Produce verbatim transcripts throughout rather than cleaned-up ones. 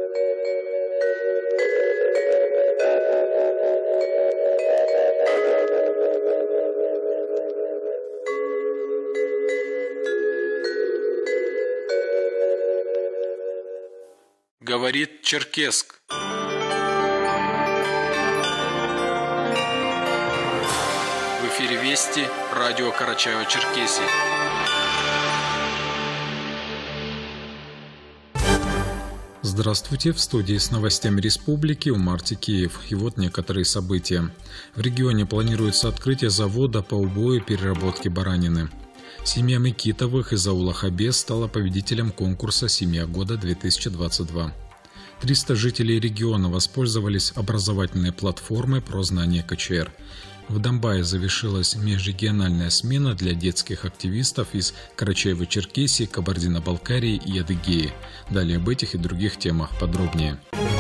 Говорит Черкесск. В эфире Вести, радио Карачаево-Черкесии. Здравствуйте, в студии с новостями республики Умар Тикеев. И вот некоторые события. В регионе планируется открытие завода по убою и переработке баранины. Семья Микитовых из аула Хабес стала победителем конкурса «Семья года-две тысячи двадцать два». триста жителей региона воспользовались образовательной платформой про знание ка че эр. В Домбае завершилась межрегиональная смена для детских активистов из Карачаево-Черкесии, Кабардино-Балкарии и Адыгеи. Далее об этих и других темах подробнее.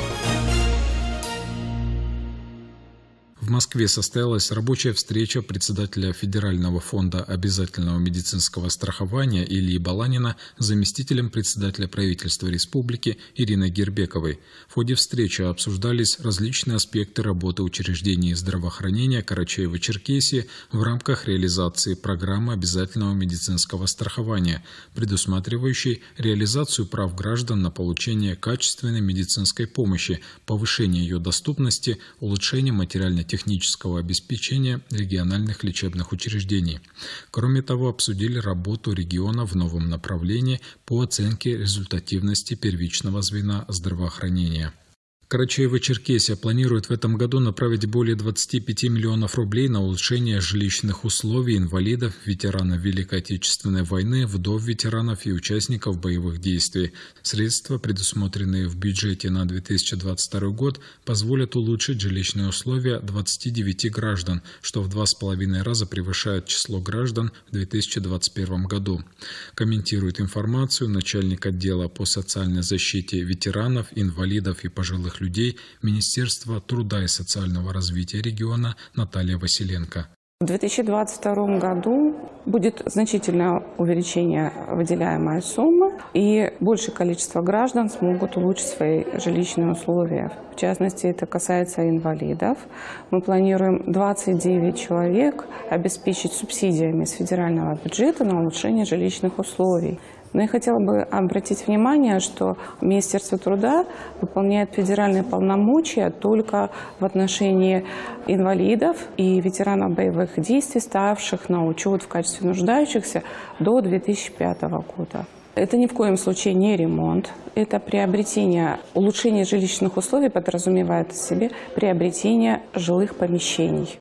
В Москве состоялась рабочая встреча председателя Федерального фонда обязательного медицинского страхования Ильи Баланина с заместителем председателя правительства республики Ириной Гербековой. В ходе встречи обсуждались различные аспекты работы учреждений здравоохранения Карачаево-Черкесии в рамках реализации программы обязательного медицинского страхования, предусматривающей реализацию прав граждан на получение качественной медицинской помощи, повышение ее доступности, улучшение материально-технического технического обеспечения региональных лечебных учреждений. Кроме того, обсудили работу региона в новом направлении по оценке результативности первичного звена здравоохранения. Карачаево-Черкесия планирует в этом году направить более двадцати пяти миллионов рублей на улучшение жилищных условий инвалидов, ветеранов Великой Отечественной войны, вдов ветеранов и участников боевых действий. Средства, предусмотренные в бюджете на две тысячи двадцать второй год, позволят улучшить жилищные условия двадцати девяти граждан, что в два с половиной раза превышает число граждан в две тысячи двадцать первом году. Комментирует информацию начальник отдела по социальной защите ветеранов, инвалидов и пожилых людей Министерства труда и социального развития региона Наталья Василенко. В две тысячи двадцать втором году будет значительное увеличение выделяемой суммы, и большее количество граждан смогут улучшить свои жилищные условия. В частности, это касается инвалидов. Мы планируем двадцать девять человек обеспечить субсидиями с федерального бюджета на улучшение жилищных условий. Но я хотела бы обратить внимание, что Министерство труда выполняет федеральные полномочия только в отношении инвалидов и ветеранов боевых действий, ставших на учет в качестве нуждающихся до две тысячи пятого года. Это ни в коем случае не ремонт, это приобретение, улучшение жилищных условий подразумевает в себе приобретение жилых помещений.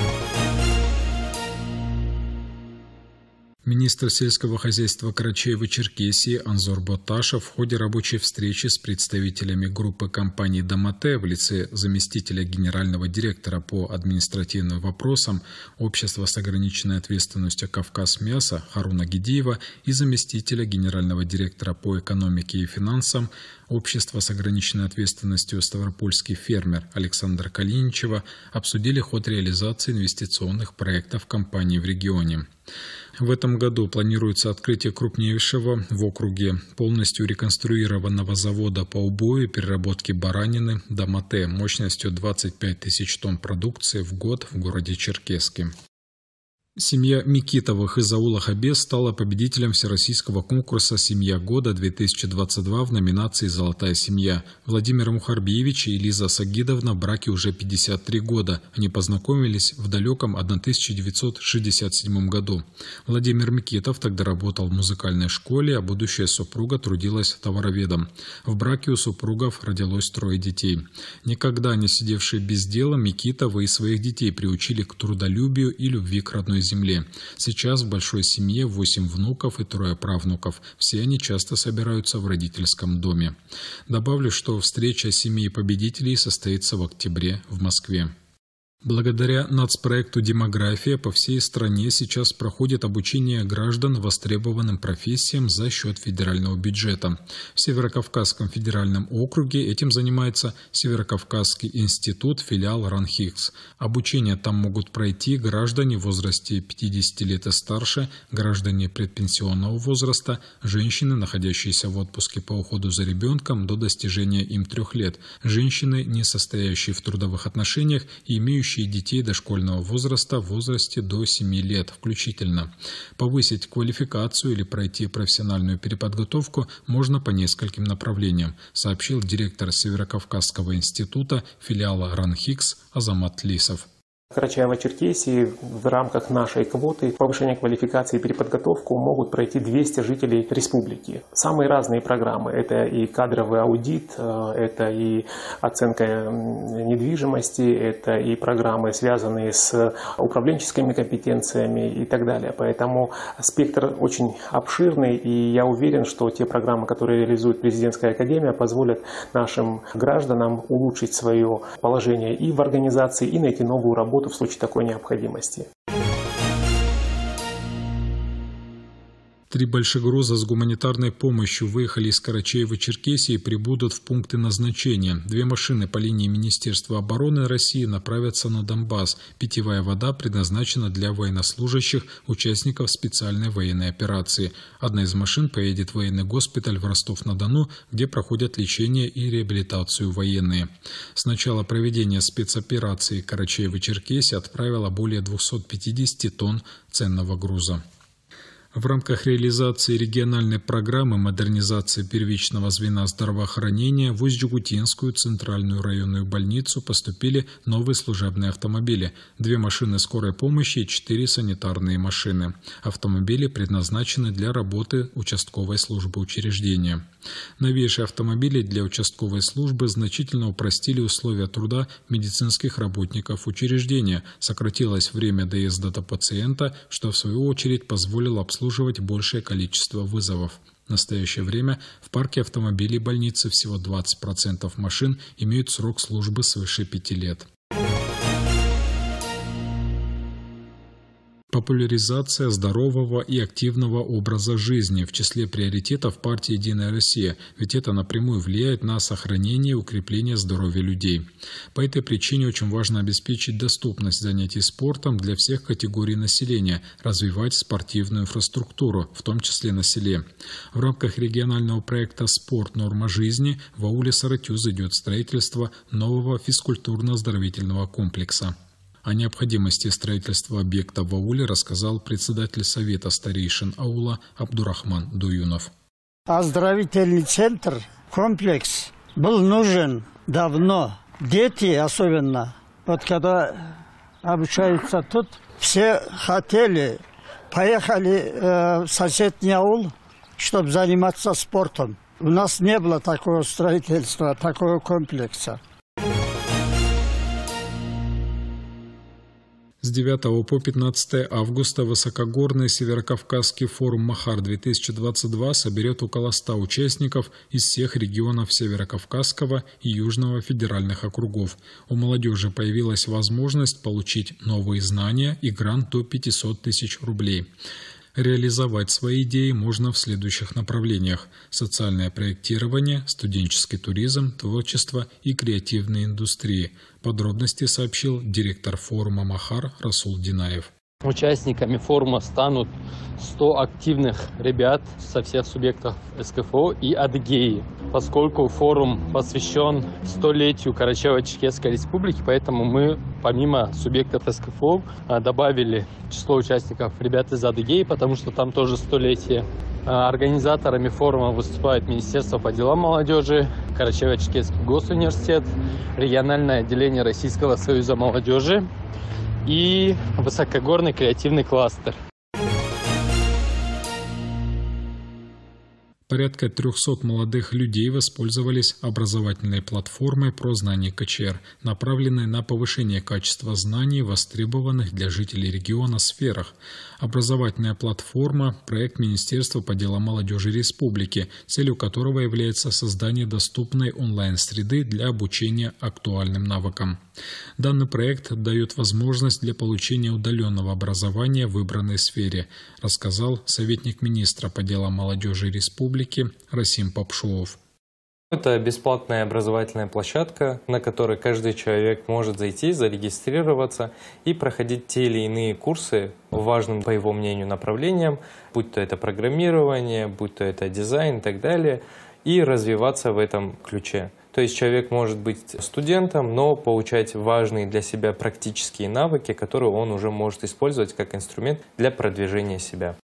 Министр сельского хозяйства Карачаево-Черкесии Анзор Боташев в ходе рабочей встречи с представителями группы компаний «Домате» в лице заместителя генерального директора по административным вопросам Общества с ограниченной ответственностью «Кавказ-Мясо» Харуна Гидеева и заместителя генерального директора по экономике и финансам Общества с ограниченной ответственностью «Ставропольский фермер» Александра Калиничева обсудили ход реализации инвестиционных проектов компании в регионе. В этом году планируется открытие крупнейшего в округе полностью реконструированного завода по убою и переработке баранины «Домате» мощностью двадцать пять тысяч тонн продукции в год в городе Черкесске. Семья Микитовых из аула Хабес стала победителем всероссийского конкурса «Семья года-две тысячи двадцать два» в номинации «Золотая семья». Владимир Мухарбиевич и Лиза Сагидовна в браке уже пятьдесят три года. Они познакомились в далеком тысяча девятьсот шестьдесят седьмом году. Владимир Микитов тогда работал в музыкальной школе, а будущая супруга трудилась товароведом. В браке у супругов родилось трое детей. Никогда не сидевшие без дела, Микитовы и своих детей приучили к трудолюбию и любви к родной земле. Сейчас в большой семье восемь внуков и трое правнуков. Все они часто собираются в родительском доме. Добавлю, что встреча семьи победителей состоится в октябре в Москве. Благодаря нацпроекту «Демография» по всей стране сейчас проходит обучение граждан востребованным профессиям за счет федерального бюджета. В Северокавказском федеральном округе этим занимается Северокавказский институт, филиал РАНХИКС. Обучение там могут пройти граждане в возрасте пятидесяти лет и старше, граждане предпенсионного возраста, женщины, находящиеся в отпуске по уходу за ребенком до достижения им трех лет, женщины, не состоящие в трудовых отношениях и имеющие детей дошкольного возраста в возрасте до семи лет включительно. Повысить квалификацию или пройти профессиональную переподготовку можно по нескольким направлениям, сообщил директор Северокавказского института филиала РАНХИКС Азамат Лисов. В Карачаево-Черкесии в рамках нашей квоты повышения квалификации и переподготовку могут пройти двести жителей республики. Самые разные программы. Это и кадровый аудит, это и оценка недвижимости, это и программы, связанные с управленческими компетенциями и так далее. Поэтому спектр очень обширный, и я уверен, что те программы, которые реализует Президентская академия, позволят нашим гражданам улучшить свое положение и в организации, и найти новую работу в случае такой необходимости. Три большегруза с гуманитарной помощью выехали из Карачаева-Черкесии и прибудут в пункты назначения. Две машины по линии Министерства обороны России направятся на Донбасс. Питьевая вода предназначена для военнослужащих, участников специальной военной операции. Одна из машин поедет в военный госпиталь в Ростов-на-Дону, где проходят лечение и реабилитацию военные. С начала проведения спецоперации Карачаево-Черкесия отправила более двухсот пятидесяти тонн ценного груза. В рамках реализации региональной программы модернизации первичного звена здравоохранения в Усть-Джегутинскую центральную районную больницу поступили новые служебные автомобили, две машины скорой помощи и четыре санитарные машины. Автомобили предназначены для работы участковой службы учреждения. Новейшие автомобили для участковой службы значительно упростили условия труда медицинских работников учреждения, сократилось время доезда до пациента, что в свою очередь позволило обслуживать обслуживать большее количество вызовов. В настоящее время в парке автомобилей больницы всего двадцать процентов машин имеют срок службы свыше пяти лет. Популяризация здорового и активного образа жизни в числе приоритетов партии «Единая Россия», ведь это напрямую влияет на сохранение и укрепление здоровья людей. По этой причине очень важно обеспечить доступность занятий спортом для всех категорий населения, развивать спортивную инфраструктуру, в том числе на селе. В рамках регионального проекта «Спорт. Норма жизни» в ауле Саратюз идет строительство нового физкультурно-оздоровительного комплекса. О необходимости строительства объекта в ауле рассказал председатель Совета старейшин аула Абдурахман Дуюнов. Оздоровительный центр, комплекс был нужен давно. Дети особенно, вот когда обучаются тут, все хотели, поехали э, в соседний аул, чтобы заниматься спортом. У нас не было такого строительства, такого комплекса. С девятого по пятнадцатое августа высокогорный Северокавказский форум Махар-две тысячи двадцать два соберет около ста участников из всех регионов Северокавказского и Южного федеральных округов. У молодежи появилась возможность получить новые знания и грант до пятисот тысяч рублей. Реализовать свои идеи можно в следующих направлениях: социальное проектирование, студенческий туризм, творчество и креативные индустрии. Подробности сообщил директор форума Махар Расул Динаев. Участниками форума станут сто активных ребят со всех субъектов эс ка эф о и Адыгеи. Поскольку форум посвящен столетию Карачаево-Черкесской республики, поэтому мы помимо субъектов эс ка эф о добавили число участников ребят из Адыгеи, потому что там тоже столетие. Организаторами форума выступают Министерство по делам молодежи, Карачаево-Черкесский госуниверситет, региональное отделение Российского союза молодежи и высокогорный креативный кластер. Порядка трехсот молодых людей воспользовались образовательной платформой про знание КЧР, направленной на повышение качества знаний, востребованных для жителей региона сферах. Образовательная платформа – проект Министерства по делам молодежи республики, целью которого является создание доступной онлайн-среды для обучения актуальным навыкам. Данный проект дает возможность для получения удаленного образования в выбранной сфере, рассказал советник министра по делам молодежи республики Расим Попшуов. Это бесплатная образовательная площадка, на которой каждый человек может зайти, зарегистрироваться и проходить те или иные курсы важным, по его мнению, направлениям, будь то это программирование, будь то это дизайн и так далее, и развиваться в этом ключе. То есть человек может быть студентом, но получать важные для себя практические навыки, которые он уже может использовать как инструмент для продвижения себя.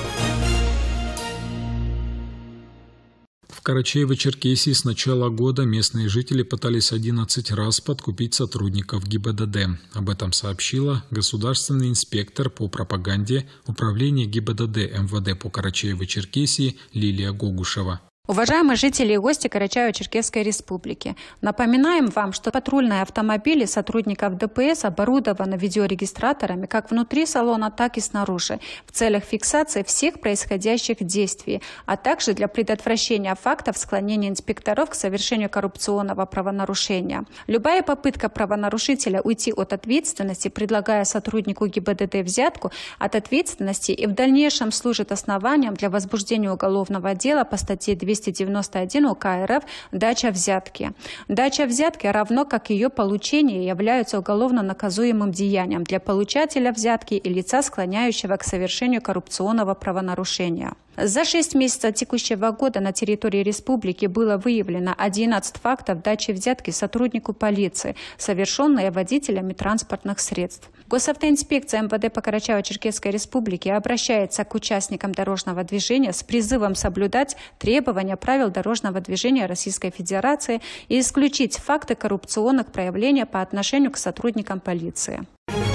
В Карачаево-Черкесии с начала года местные жители пытались одиннадцать раз подкупить сотрудников ГИБДД. Об этом сообщила государственный инспектор по пропаганде Управления ГИБДД эм вэ дэ по Карачаево-Черкесии Лилия Гогушева. Уважаемые жители и гости Карачаево-Черкесской республики, напоминаем вам, что патрульные автомобили сотрудников дэ пэ эс оборудованы видеорегистраторами как внутри салона, так и снаружи, в целях фиксации всех происходящих действий, а также для предотвращения фактов склонения инспекторов к совершению коррупционного правонарушения. Любая попытка правонарушителя уйти от ответственности, предлагая сотруднику ГИБДД взятку от ответственности, и в дальнейшем служит основанием для возбуждения уголовного дела по статье двести девяносто один УК эр эф «Дача взятки». Дача взятки, равно как ее получение, являются уголовно наказуемым деянием для получателя взятки и лица, склоняющего к совершению коррупционного правонарушения. За шесть месяцев текущего года на территории республики было выявлено одиннадцать фактов дачи взятки сотруднику полиции, совершенные водителями транспортных средств. Госавтоинспекция эм вэ дэ по Карачаево-Черкесской республике обращается к участникам дорожного движения с призывом соблюдать требования правил дорожного движения Российской Федерации и исключить факты коррупционных проявлений по отношению к сотрудникам полиции.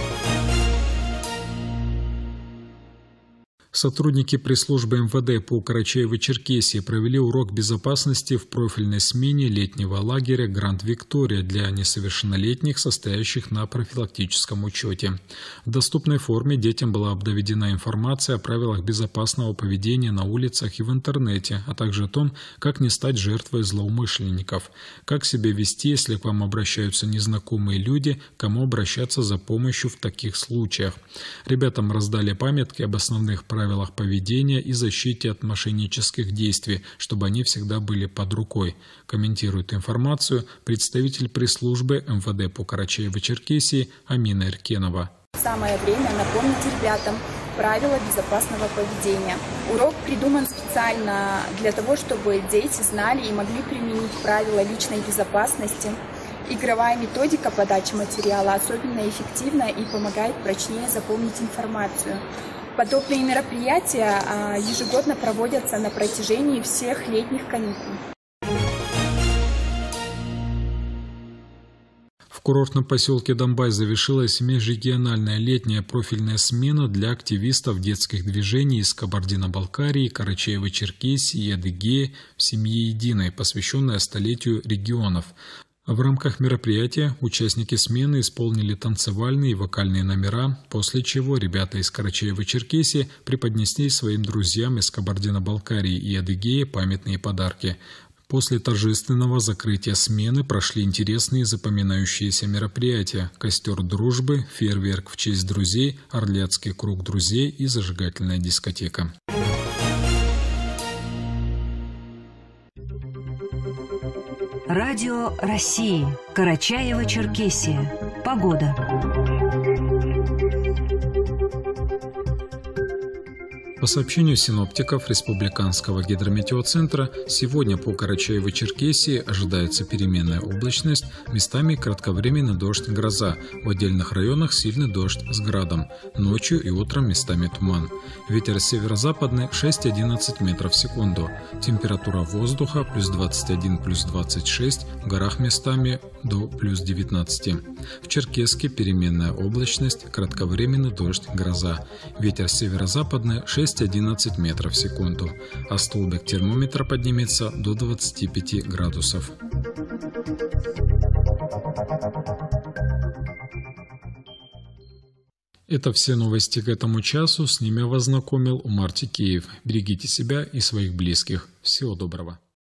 Сотрудники пресс-службы эм вэ дэ по Карачаево-Черкесии провели урок безопасности в профильной смене летнего лагеря «Гранд Виктория» для несовершеннолетних, состоящих на профилактическом учете. В доступной форме детям была доведена информация о правилах безопасного поведения на улицах и в интернете, а также о том, как не стать жертвой злоумышленников, как себя вести, если к вам обращаются незнакомые люди, кому обращаться за помощью в таких случаях. Ребятам раздали памятки об основных правилах правилах поведения и защите от мошеннических действий, чтобы они всегда были под рукой, комментирует информацию представитель пресс-службы эм вэ дэ по Карачаево-Черкесии Амина Эркенова. Самое время напомнить ребятам правила безопасного поведения. Урок придуман специально для того, чтобы дети знали и могли применить правила личной безопасности. Игровая методика подачи материала особенно эффективна и помогает прочнее запомнить информацию. Подобные мероприятия ежегодно проводятся на протяжении всех летних каникул. В курортном поселке Домбай завершилась межрегиональная летняя профильная смена для активистов детских движений из Кабардино-Балкарии, Карачаево-Черкесии и Адыгеи в семье единой, посвященная столетию регионов. В рамках мероприятия участники смены исполнили танцевальные и вокальные номера, после чего ребята из Карачаево-Черкесии преподнесли своим друзьям из Кабардино-Балкарии и Адыгеи памятные подарки. После торжественного закрытия смены прошли интересные запоминающиеся мероприятия: костер дружбы, фейерверк в честь друзей, Орлятский круг друзей и зажигательная дискотека. Радио России. Карачаево-Черкесия. Погода. По сообщению синоптиков Республиканского гидрометеоцентра, сегодня по Карачаево-Черкесии ожидается переменная облачность, местами кратковременный дождь, гроза, в отдельных районах сильный дождь с градом, ночью и утром местами туман. Ветер северо-западный шесть-одиннадцать метров в секунду. Температура воздуха плюс двадцать один - плюс двадцать шесть, в горах местами до плюс девятнадцать. В Черкесске переменная облачность, кратковременный дождь, гроза. Ветер северо-западный шесть шесть-одиннадцать метров в секунду, а столбик термометра поднимется до двадцати пяти градусов. Это все новости к этому часу. С ними вас знакомил Умар Тикеев. Берегите себя и своих близких. Всего доброго.